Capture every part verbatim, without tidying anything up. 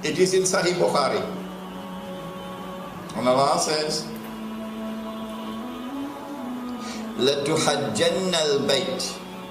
It is in Sahih Bukhari. And Allah says, لَتُحَجَّنَّ الْبَيْتِ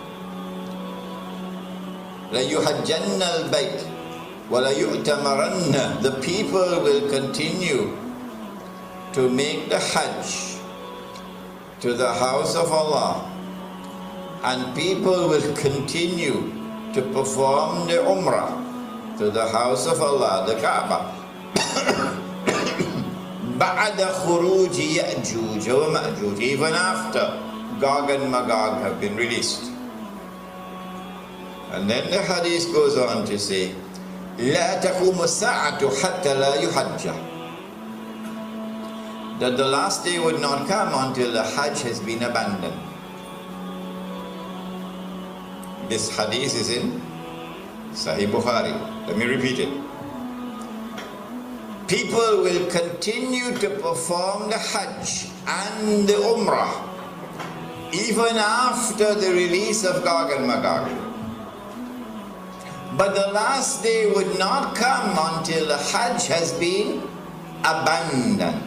لَيُحَجَّنَّ الْبَيْتِ وَلَيُؤْتَمَرَنَّ. The people will continue to make the hajj to the house of Allah, and people will continue to perform the umrah to the house of Allah, the Kaaba. بَعْدَ خُرُوجِ يَأْجُوجَ وَمَأْجُوجَ. Even after Gog and Magog have been released. And then the hadith goes on to say, لَا تَقُومُ السَّاعَةُ حَتَّى لَا يُحَجَّ. That the last day would not come until the hajj has been abandoned. This hadith is in Sahih Bukhari. Let me repeat it. People will continue to perform the hajj and the umrah even after the release of Gog and Magog. But the last day would not come until the hajj has been abandoned.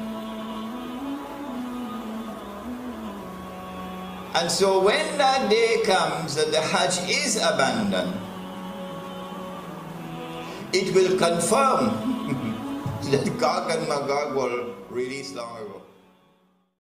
And so when that day comes that the hajj is abandoned, it will confirm that Gog and Magog were released long ago.